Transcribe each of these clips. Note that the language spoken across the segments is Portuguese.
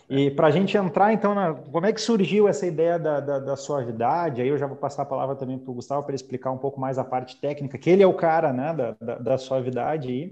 E para a gente entrar, então, como é que surgiu essa ideia da suavidade? Aí eu já vou passar a palavra também para o Gustavo para ele explicar um pouco mais a parte técnica, que ele é o cara, né, da suavidade aí.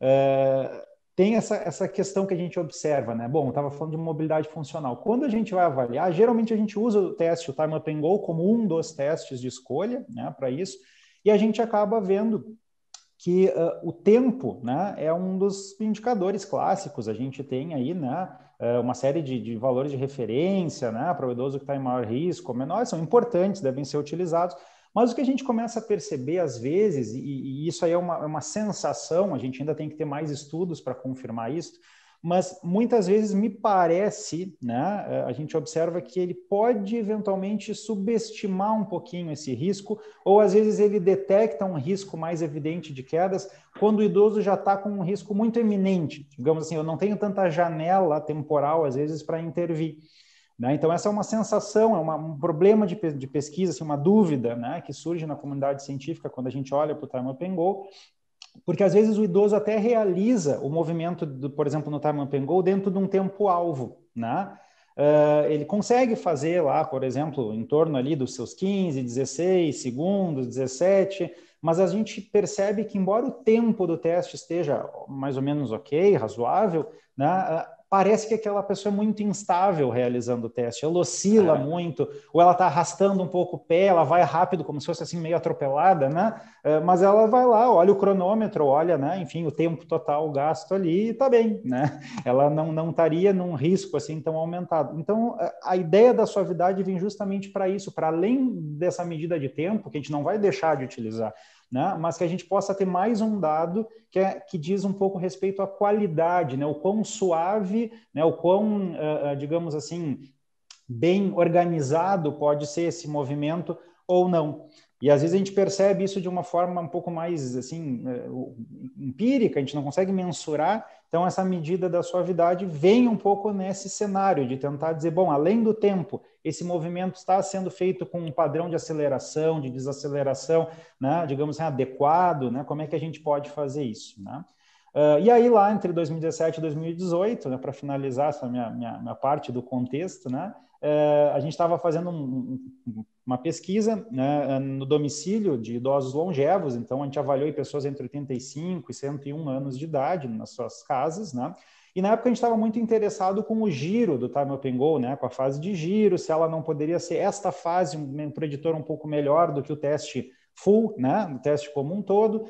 Tem essa questão que a gente observa, né? Bom, eu estava falando de mobilidade funcional. Quando a gente vai avaliar, geralmente a gente usa o teste, o Time Up and Go, como um dos testes de escolha, né, para isso, e a gente acaba vendo que o tempo, né, é um dos indicadores clássicos. A gente tem aí, né, uma série de valores de referência, né, para o idoso que está em maior risco ou menor, são importantes, devem ser utilizados, mas o que a gente começa a perceber às vezes, e isso aí é uma sensação, a gente ainda tem que ter mais estudos para confirmar isso, mas muitas vezes me parece, né, a gente observa que ele pode eventualmente subestimar um pouquinho esse risco, ou às vezes ele detecta um risco mais evidente de quedas quando o idoso já está com um risco muito eminente. Digamos assim, eu não tenho tanta janela temporal, às vezes, para intervir. Né? Então, essa é uma sensação, um problema de pesquisa, assim, uma dúvida, né, que surge na comunidade científica quando a gente olha para o Time Up and Go, porque às vezes o idoso até realiza o movimento, por exemplo, no Time Up and Go, dentro de um tempo-alvo, né? Ele consegue fazer lá, por exemplo, em torno ali dos seus 15, 16 segundos, 17, mas a gente percebe que, embora o tempo do teste esteja mais ou menos ok, razoável, né, parece que aquela pessoa é muito instável realizando o teste, ela oscila muito, ou ela está arrastando um pouco o pé, ela vai rápido, como se fosse assim meio atropelada, né? Mas ela vai lá, olha o cronômetro, olha, né, enfim, o tempo total gasto ali e está bem, né? Ela não estaria num risco assim tão aumentado. Então, a ideia da suavidade vem justamente para isso, para além dessa medida de tempo, que a gente não vai deixar de utilizar, né? Mas que a gente possa ter mais um dado que diz um pouco respeito à qualidade, né? O quão suave, né? O quão, digamos assim, bem organizado pode ser esse movimento ou não. E às vezes a gente percebe isso de uma forma um pouco mais assim empírica, a gente não consegue mensurar. Então essa medida da suavidade vem um pouco nesse cenário de tentar dizer, bom, além do tempo, esse movimento está sendo feito com um padrão de aceleração, de desaceleração, né, digamos assim, adequado, né? Como é que a gente pode fazer isso, né? E aí lá entre 2017 e 2018, né, para finalizar essa minha parte do contexto, né, a gente estava fazendo uma pesquisa, né, no domicílio de idosos longevos, então a gente avaliou pessoas entre 85 e 101 anos de idade nas suas casas, né, e na época a gente estava muito interessado com o giro do Time Up and Go, né, com a fase de giro, se ela não poderia ser esta fase um preditor um pouco melhor do que o teste full, né, o teste como um todo.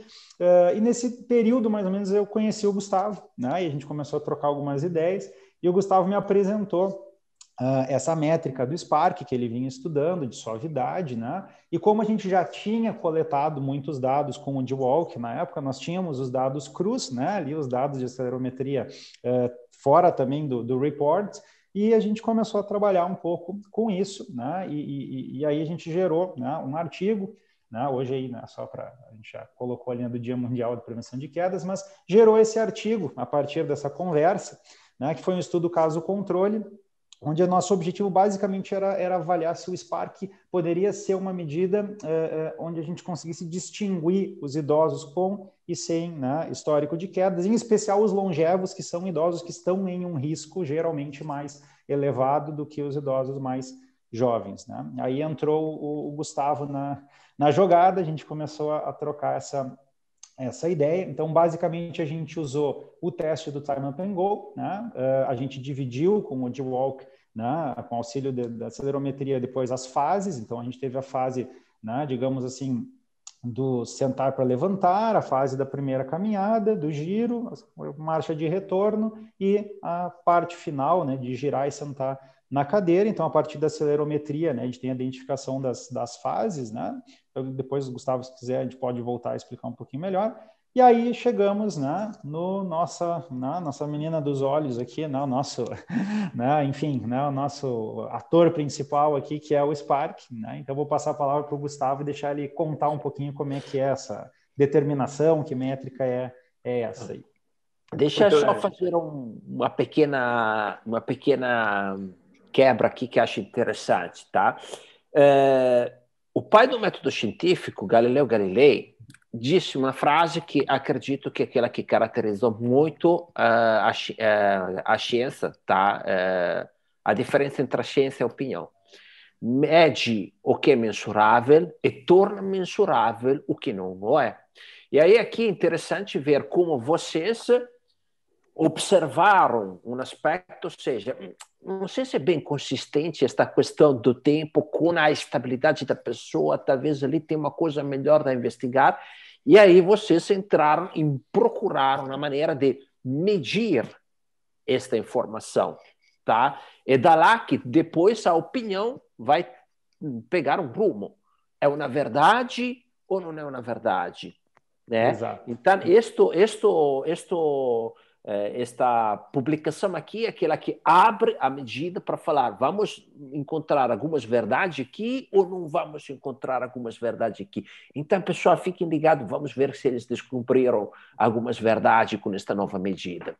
E nesse período, mais ou menos, eu conheci o Gustavo, né, e a gente começou a trocar algumas ideias, e o Gustavo me apresentou essa métrica do Spark que ele vinha estudando, de suavidade, né? E como a gente já tinha coletado muitos dados com o D-Walk, na época nós tínhamos os dados crus, né? Ali os dados de acelerometria fora também do report, e a gente começou a trabalhar um pouco com isso, né? E aí a gente gerou, né, um artigo, né? Hoje aí, né, só para a gente já colocou a linha do Dia Mundial de Prevenção de Quedas, mas gerou esse artigo a partir dessa conversa, né? Que foi um estudo caso-controle, onde o nosso objetivo basicamente era avaliar se o Spark poderia ser uma medida onde a gente conseguisse distinguir os idosos com e sem, né, histórico de quedas, em especial os longevos, que são idosos que estão em um risco geralmente mais elevado do que os idosos mais jovens. Né? Aí entrou o Gustavo na jogada, a gente começou a trocar essa ideia. Então, basicamente, a gente usou o teste do Time Up and Go, né? A gente dividiu com o D-Walk, né, com auxílio da acelerometria, depois as fases. Então, a gente teve a fase, né, digamos assim, do sentar para levantar, a fase da primeira caminhada, do giro, a marcha de retorno e a parte final, né, de girar e sentar na cadeira. Então, a partir da acelerometria, né, a gente tem a identificação das fases, né? Depois, Gustavo, se quiser, a gente pode voltar a explicar um pouquinho melhor. E aí chegamos, né, na nossa menina dos olhos aqui, né, o nosso, né, enfim, né, o nosso ator principal aqui, que é o Spark. Né? Então, vou passar a palavra para o Gustavo e deixar ele contar um pouquinho como é que é essa determinação, que métrica é essa aí. Deixa eu só fazer uma pequena quebra aqui que acho interessante, tá? O pai do método científico, Galileu Galilei, disse uma frase que acredito que é aquela que caracterizou muito a ciência, tá? A diferença entre a ciência e a opinião. Mede o que é mensurável e torna mensurável o que não é. E aí aqui é interessante ver como vocês observaram um aspecto, ou seja, não sei se é bem consistente esta questão do tempo com a estabilidade da pessoa, talvez ali tem uma coisa melhor a investigar, e aí vocês entraram em procurar uma maneira de medir esta informação, tá? É da lá que depois a opinião vai pegar um rumo. É uma verdade ou não é uma verdade? Né? Exato. Então, esta publicação aqui é aquela que abre a medida para falar, vamos encontrar algumas verdades aqui ou não vamos encontrar algumas verdades aqui. Então, pessoal, fiquem ligados, vamos ver se eles descobriram algumas verdades com esta nova medida.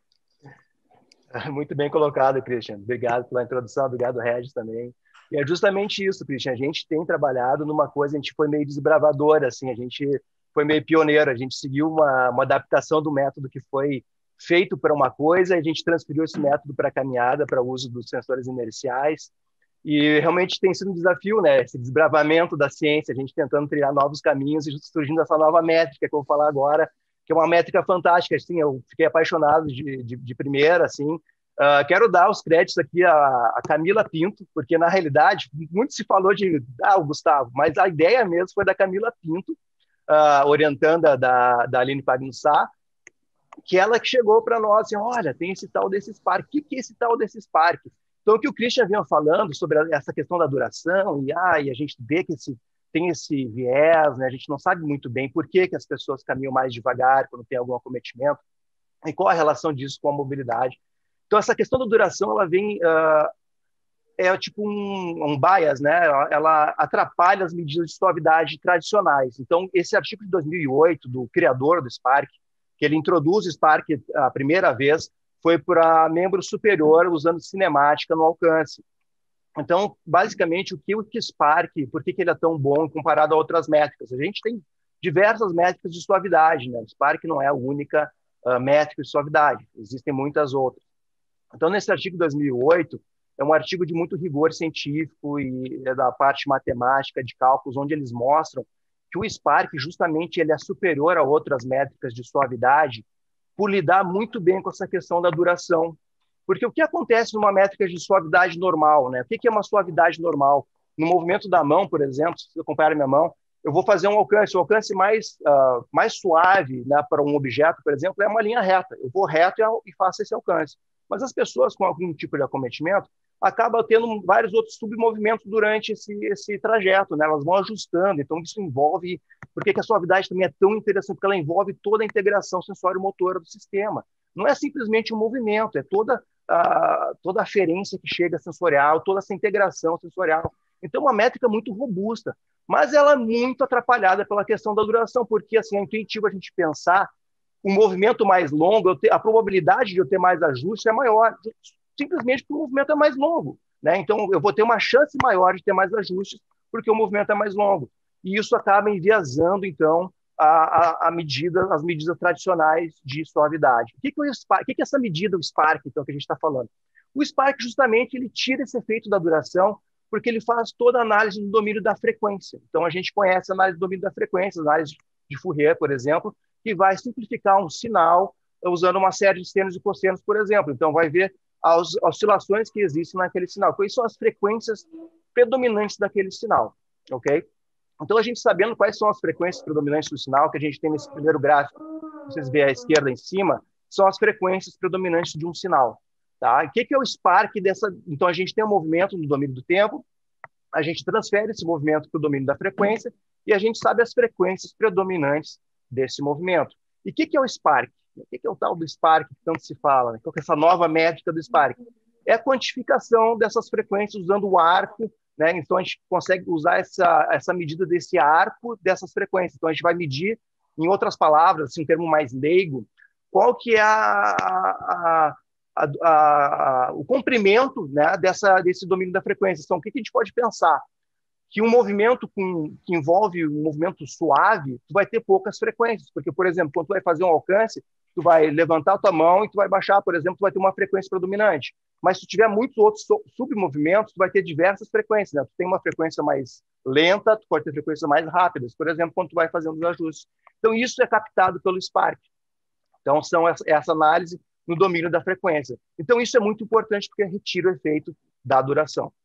Muito bem colocado, Christian. Obrigado pela introdução, obrigado, Regis, também. E é justamente isso, Christian. A gente tem trabalhado numa coisa, a gente foi meio desbravador, assim, a gente foi meio pioneiro, a gente seguiu uma adaptação do método que foi feito para uma coisa, a gente transferiu esse método para a caminhada, para o uso dos sensores inerciais, e realmente tem sido um desafio, né? Esse desbravamento da ciência, a gente tentando trilhar novos caminhos e surgindo essa nova métrica que eu vou falar agora, que é uma métrica fantástica, assim, eu fiquei apaixonado de primeira, assim. Quero dar os créditos aqui a Camila Pinto, porque, na realidade, muito se falou de o Gustavo, mas a ideia mesmo foi da Camila Pinto, orientanda da Aline Pagnussá, que ela que chegou para nós, assim, olha, tem esse tal desse Spark. O que é esse tal desse Spark? Então, o que o Christian vinha falando sobre essa questão da duração, e a gente vê que tem esse viés, né? A gente não sabe muito bem por que as pessoas caminham mais devagar quando tem algum acometimento, e qual a relação disso com a mobilidade. Então, essa questão da duração, ela vem... é tipo um bias, né? Ela atrapalha as medidas de suavidade tradicionais. Então, esse artigo de 2008, do criador do Spark, que ele introduz o Spark a primeira vez, foi para membro superior usando cinemática no alcance. Então, basicamente, o que o Spark, por que ele é tão bom comparado a outras métricas? A gente tem diversas métricas de suavidade, né? O Spark não é a única métrica de suavidade, existem muitas outras. Então, nesse artigo de 2008, é um artigo de muito rigor científico e é da parte matemática, de cálculos, onde eles mostram que o Spark, justamente, ele é superior a outras métricas de suavidade por lidar muito bem com essa questão da duração. Porque o que acontece numa métrica de suavidade normal, né? O que é uma suavidade normal? No movimento da mão, por exemplo, se eu comparar a minha mão, eu vou fazer um alcance mais suave, né, para um objeto, por exemplo, é uma linha reta. Eu vou reto e faço esse alcance. Mas as pessoas com algum tipo de acometimento acabam tendo vários outros submovimentos durante esse trajeto, né? Elas vão ajustando, então isso envolve... Por que a suavidade também é tão interessante? Porque ela envolve toda a integração sensório-motora do sistema. Não é simplesmente um movimento, é toda a aferência que chega sensorial, toda essa integração sensorial. Então, uma métrica muito robusta, mas ela é muito atrapalhada pela questão da duração, porque assim, é intuitivo a gente pensar um movimento mais longo, a probabilidade de eu ter mais ajuste é maior, simplesmente porque o movimento é mais longo, né? Então, eu vou ter uma chance maior de ter mais ajustes porque o movimento é mais longo. E isso acaba enviesando, então, as medidas tradicionais de suavidade. O que é essa medida, o Spark, então, que a gente está falando? O Spark, justamente, ele tira esse efeito da duração porque ele faz toda a análise do domínio da frequência. Então, a gente conhece a análise do domínio da frequência, a análise de Fourier, por exemplo, que vai simplificar um sinal usando uma série de senos e cossenos, por exemplo. Então, vai ver as oscilações que existem naquele sinal. Quais são as frequências predominantes daquele sinal, ok? Então, a gente sabendo quais são as frequências predominantes do sinal, que a gente tem nesse primeiro gráfico, vocês veem à esquerda em cima, são as frequências predominantes de um sinal. Tá? O que é o Spark dessa... Então, a gente tem um movimento no domínio do tempo, a gente transfere esse movimento para o domínio da frequência e a gente sabe as frequências predominantes desse movimento. E o que é o Spark? O que é o tal do Spark que tanto se fala? Né? Qual é essa nova métrica do Spark? É a quantificação dessas frequências usando o arco, né? Então, a gente consegue usar essa medida desse arco dessas frequências. Então, a gente vai medir, em outras palavras, assim, um termo mais leigo, qual que é o comprimento, né, desse domínio da frequência. Então, o que a gente pode pensar? que um movimento que envolve um movimento suave, tu vai ter poucas frequências, porque, por exemplo, quando tu vai fazer um alcance, tu vai levantar a tua mão e tu vai baixar, por exemplo, tu vai ter uma frequência predominante. Mas se tu tiver muitos outros submovimentos, tu vai ter diversas frequências, né? Tu tem uma frequência mais lenta, tu pode ter frequências mais rápidas, por exemplo, quando tu vai fazendo os ajustes. Então, isso é captado pelo Spark. Então, são essa análise no domínio da frequência. Então, isso é muito importante porque retira o efeito da duração.